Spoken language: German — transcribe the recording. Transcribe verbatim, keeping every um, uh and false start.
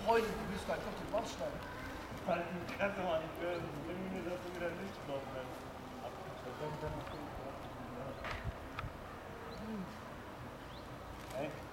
Freunde, du bist einfach auf den Baustein. Halt die Klasse mal nicht hören, bring mir das wieder nicht drauf, ne? Hey.